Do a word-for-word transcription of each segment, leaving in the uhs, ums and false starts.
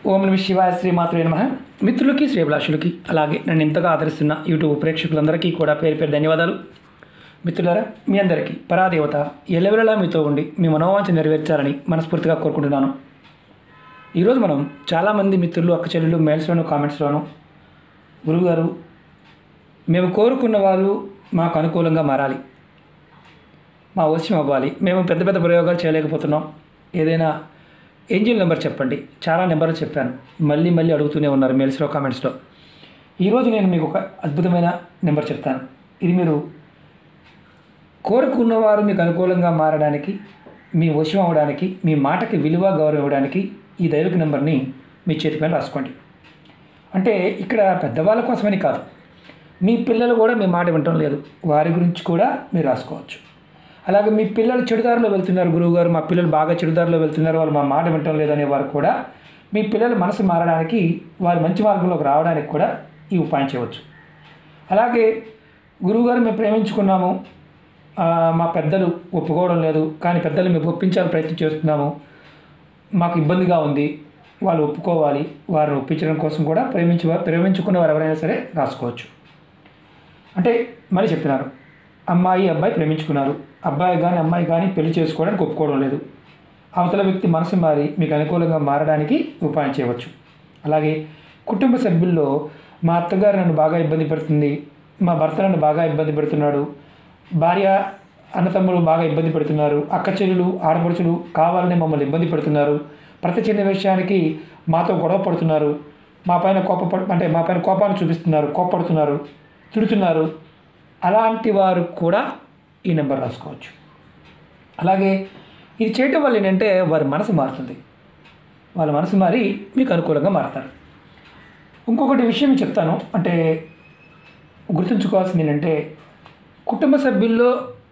ఓం నమః శివాయ శ్రీమాత్రే నమః. మిత్రులకి శ్రేభిలాషులకి అలాగే నన్ను ఎంతగా ఆదరిస్తున్న యూట్యూబ్ ప్రేక్షకులందరికీ కూడా పేరు పేరు ధన్యవాదాలు. మిత్రులారా, మీ అందరికీ పరాదేవత ఎల్లవెల్లలా మీతో ఉండి మీ మనోవాంఛ నెరవేర్చాలని మనస్ఫూర్తిగా కోరుకుంటున్నాను. ఈరోజు మనం చాలామంది మిత్రులు అక్క చెల్లెలు మెయిల్స్లోను కామెంట్స్లోను గురువుగారు మేము కోరుకున్న వాళ్ళు మాకు అనుకూలంగా మారాలి, మా వశం అవ్వాలి, మేము పెద్ద పెద్ద ప్రయోగాలు చేయలేకపోతున్నాం, ఏదైనా ఏంజిల్ నెంబర్ చెప్పండి. చాలా నెంబర్లు చెప్పాను, మళ్ళీ మళ్ళీ అడుగుతూనే ఉన్నారు మెయిల్స్లో కామెంట్స్లో. ఈరోజు నేను మీకు ఒక అద్భుతమైన నెంబర్ చెప్తాను. ఇది మీరు కోరుకున్నవారు మీకు అనుకూలంగా మారడానికి, మీ వశం అవ్వడానికి, మీ మాటకి విలువ గౌరవం ఇవ్వడానికి ఈ దైవిక నెంబర్ని మీ చేతిపైన రాసుకోండి. అంటే ఇక్కడ పెద్దవాళ్ళ కోసమని కాదు, మీ పిల్లలు కూడా మీ మాట వినటం లేదు, వారి గురించి కూడా మీరు రాసుకోవచ్చు. అలాగే మీ పిల్లలు చెడుదారిలో వెళ్తున్నారు, గురువుగారు మా పిల్లలు బాగా చెడుదారిలో వెళ్తున్నారు, వాళ్ళు మా మాట వినటం లేదనే వారు కూడా మీ పిల్లల మనసు మారడానికి, వారు మంచి మార్గంలోకి రావడానికి కూడా ఈ ఉపాయం చేయవచ్చు. అలాగే గురువుగారు మేము ప్రేమించుకున్నాము, మా పెద్దలు ఒప్పుకోవడం లేదు, కానీ పెద్దలు మేము ఒప్పించాలని ప్రయత్నం చేస్తున్నాము, మాకు ఇబ్బందిగా ఉంది, వాళ్ళు ఒప్పుకోవాలి, వారిని ఒప్పించడం కోసం కూడా ప్రేమించు ప్రేమించుకున్న వారు ఎవరైనా సరే రాసుకోవచ్చు. అంటే మళ్ళీ చెప్తున్నారు, అమ్మాయి అబ్బాయి ప్రేమించుకున్నారు, అబ్బాయి కానీ అమ్మాయి కానీ పెళ్లి చేసుకోవడానికి ఒప్పుకోవడం లేదు, అవతల వ్యక్తి మనసు మారి మీకు అనుకూలంగా మారడానికి ఉపాయం చేయవచ్చు. అలాగే కుటుంబ సభ్యుల్లో మా అత్తగారు నన్ను బాగా ఇబ్బంది పెడుతుంది, మా భర్త నన్ను బాగా ఇబ్బంది పెడుతున్నాడు, భార్య అన్నతమ్ములు బాగా ఇబ్బంది పెడుతున్నారు, అక్క చెల్లెలు ఆడపడుచులు కావాలని మమ్మల్ని ఇబ్బంది పెడుతున్నారు, ప్రతి చిన్న విషయానికి మాతో గొడవ పడుతున్నారు, మా పైన కోప అంటే మా పైన కోపాన్ని చూపిస్తున్నారు, కోపడుతున్నారు, తిడుతున్నారు, అలాంటి వారు కూడా ఈ నెంబర్ రాసుకోవచ్చు. అలాగే ఇది చేయటం వల్ల ఏంటంటే వారి మనసు మారుతుంది, వాళ్ళ మనసు మారి మీకు అనుకూలంగా మారుతారు. ఇంకొకటి విషయం చెప్తాను, అంటే గుర్తుంచుకోవాల్సింది ఏంటంటే కుటుంబ సభ్యుల్లో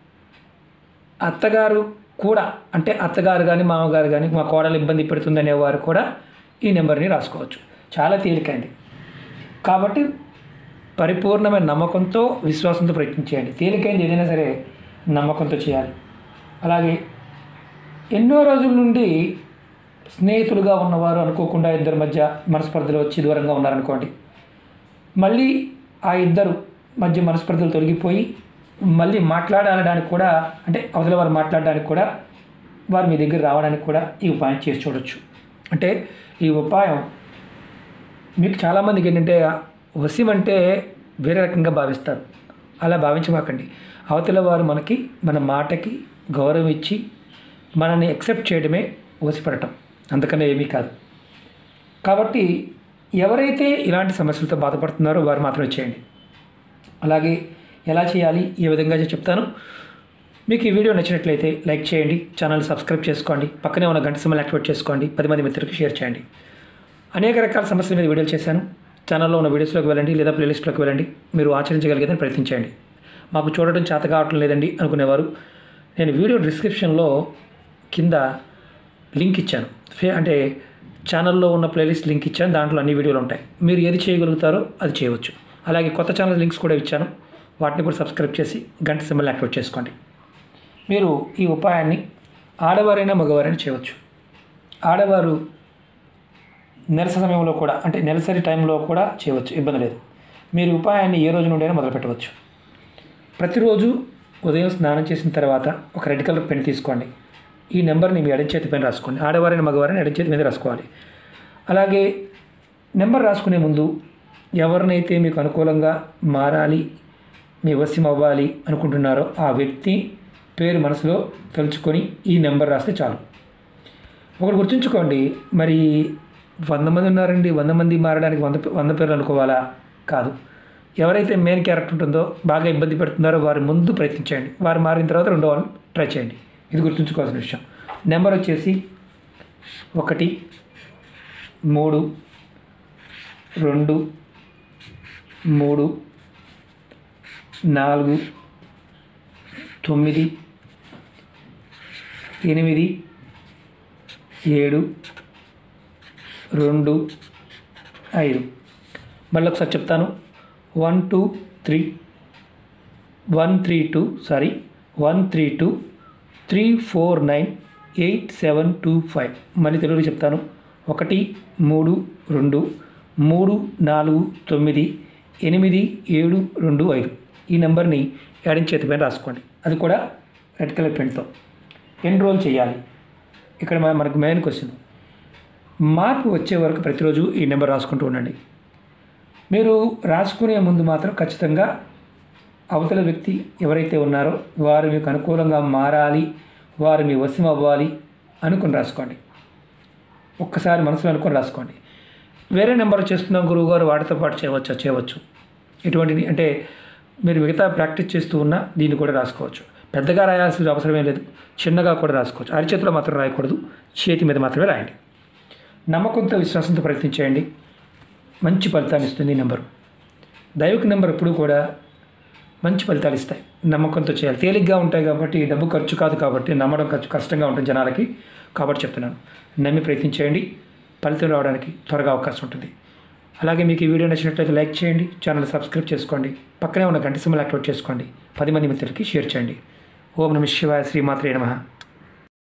అత్తగారు కూడా, అంటే అత్తగారు కానీ మామగారు కానీ మా కోడలు ఇబ్బంది పెడుతుంది అనేవారు కూడా ఈ నెంబర్ని రాసుకోవచ్చు. చాలా తేలికైంది కాబట్టి పరిపూర్ణమైన నమ్మకంతో విశ్వాసంతో ప్రయత్నించేయండి. తేలికైంది ఏదైనా సరే నమ్మకంతో చేయాలి. అలాగే ఎన్నో రోజుల నుండి స్నేహితులుగా ఉన్నవారు అనుకోకుండా ఇద్దరి మధ్య మనస్పర్ధలు వచ్చి దూరంగా ఉన్నారనుకోండి, మళ్ళీ ఆ ఇద్దరు మధ్య మనస్పర్ధలు తొలగిపోయి మళ్ళీ మాట్లాడడానికి కూడా, అంటే అవతల వారు మాట్లాడడానికి కూడా, వారు మీ దగ్గర రావడానికి కూడా ఈ ఉపాయం చేసి చూడవచ్చు. అంటే ఈ ఉపాయం మీకు చాలామందికి ఏంటంటే వశం అంటే వేరే రకంగా భావిస్తారు, అలా భావించమాకండి. అవతల వారు మనకి మన మాటకి గౌరవం ఇచ్చి మనల్ని యాక్సెప్ట్ చేయడమే వశపడటం, అందుకనే ఏమీ కాదు. కాబట్టి ఎవరైతే ఇలాంటి సమస్యలతో బాధపడుతున్నారో వారు మాత్రమే చేయండి. అలాగే ఎలా చేయాలి, ఏ విధంగా చెప్తాను. మీకు ఈ వీడియో నచ్చినట్లయితే లైక్ చేయండి, ఛానల్ సబ్స్క్రైబ్ చేసుకోండి, పక్కనే ఉన్న గంట సింబల్ యాక్టివేట్ చేసుకోండి, పది మంది మిత్రులకు షేర్ చేయండి. అనేక రకాల సమస్యల మీద వీడియోలు చేశాను, ఛానల్లో ఉన్న వీడియోస్లోకి వెళ్ళండి లేదా ప్లేలిస్ట్లోకి వెళ్ళండి, మీరు ఆచరించగలిగేదని ప్రయత్నించండి. మాకు చూడటం చేత కావటం లేదండి అనుకునేవారు నేను వీడియో డిస్క్రిప్షన్లో కింద లింక్ ఇచ్చాను, ఫే అంటే ఛానల్లో ఉన్న ప్లేలిస్ట్ లింక్ ఇచ్చాను, దాంట్లో అన్ని వీడియోలు ఉంటాయి, మీరు ఏది చేయగలుగుతారో అది చేయవచ్చు. అలాగే కొత్త ఛానల్ లింక్స్ కూడా ఇచ్చాను, వాటిని కూడా సబ్స్క్రైబ్ చేసి గంట సింబల్ యాక్టివేట్ చేసుకోండి. మీరు ఈ ఉపాయాన్ని ఆడవారైనా మగవారైనా చేయవచ్చు. ఆడవారు నెలసరి సమయంలో కూడా, అంటే నెలసరి టైంలో కూడా చేయవచ్చు, ఇబ్బంది లేదు. మీరు ఉపాయాన్ని ఏ రోజు నుండైనా మొదలు పెట్టవచ్చు. ప్రతిరోజు ఉదయం స్నానం చేసిన తర్వాత ఒక రెడ్ కలర్ పెన్ తీసుకోండి, ఈ నెంబర్ని మీ ఎడమ చేతి పైన రాసుకోండి. ఆడవారైన మగవారైనా ఎడమ చేతి మీద రాసుకోవాలి. అలాగే నెంబర్ రాసుకునే ముందు ఎవరినైతే మీకు అనుకూలంగా మారాలి, మీ వశం అవ్వాలి అనుకుంటున్నారో ఆ వ్యక్తి పేరు మనసులో తలుచుకొని ఈ నెంబర్ రాస్తే చాలు. ఒకటి గుర్తుంచుకోండి, మరి వంద మంది ఉన్నారండి, వంద మంది మారడానికి వంద వంద పేర్లు అనుకోవాలా? కాదు. ఎవరైతే మెయిన్ క్యారెక్టర్ ఉంటుందో, బాగా ఇబ్బంది పెడుతున్నారో వారి ముందు ప్రయత్నించండి, వారు మారిన తర్వాత రెండో వాళ్ళు ట్రై చేయండి. ఇది గుర్తుంచుకోవాల్సిన విషయం. నెంబర్ వచ్చేసి ఒకటి మూడు రెండు మూడు నాలుగు తొమ్మిది ఎనిమిది ఏడు రెండు ఐదు. మళ్ళీ ఒకసారి చెప్తాను, one two three one three two sorry one three two three four nine eight seven two five. మళ్ళీ తెలుగులో చెప్తాను, ఒకటి మూడు రెండు మూడు నాలుగు తొమ్మిది ఎనిమిది ఏడు రెండు ఐదు ఈ నెంబర్ని ఎడం చేతి పైన రాసుకోండి. అది కూడా రెడ్ కలర్ పెన్తో. ఎన్రోల్ చేయాలి. ఇక్కడ మనకు మెయిన్ క్వశ్చన్, మార్పు వచ్చే వరకు ప్రతిరోజు ఈ నెంబర్ రాసుకుంటూ ఉండండి. మీరు రాసుకునే ముందు మాత్రం ఖచ్చితంగా అవతల వ్యక్తి ఎవరైతే ఉన్నారో వారు మీకు అనుకూలంగా మారాలి, వారు మీ వశం అవ్వాలి అనుకుని రాసుకోండి. ఒక్కసారి మనసులో అనుకుని రాసుకోండి. వేరే నెంబర్ చేస్తున్నాం గురువుగారు, వాటితో పాటు చేయవచ్చు చేయవచ్చు ఎటువంటి అంటే మీరు మిగతా ప్రాక్టీస్ చేస్తూ ఉన్నా దీన్ని కూడా రాసుకోవచ్చు. పెద్దగా రాయాల్సిన అవసరమే లేదు, చిన్నగా కూడా రాసుకోవచ్చు. అరిచేతిలో మాత్రం రాయకూడదు, చేతి మీద మాత్రమే రాయండి. నమ్మకంతో విశ్వాసంతో ప్రయత్నించేయండి, మంచి ఫలితాన్ని ఇస్తుంది ఈ నెంబరు. దైవిక నెంబర్ ఎప్పుడు కూడా మంచి ఫలితాలు ఇస్తాయి. నమ్మకంతో చేయాలి. తేలిగ్గా ఉంటాయి కాబట్టి, డబ్బు ఖర్చు కాదు కాబట్టి నమ్మడం ఖర్చు కష్టంగా ఉంటుంది జనాలకి. కాబట్టి చెప్తున్నాను, నమ్మి ప్రయత్నించేయండి, ఫలితం రావడానికి త్వరగా అవకాశం ఉంటుంది. అలాగే మీకు ఈ వీడియో నచ్చినట్లయితే లైక్ చేయండి, ఛానల్ సబ్స్క్రైబ్ చేసుకోండి, పక్కనే ఉన్న గంట సింబల్ యాక్టివేట్ చేసుకోండి, పది మంది మిత్రులకి షేర్ చేయండి. ఓం నమః శివాయ, శ్రీమాత్రే నమః.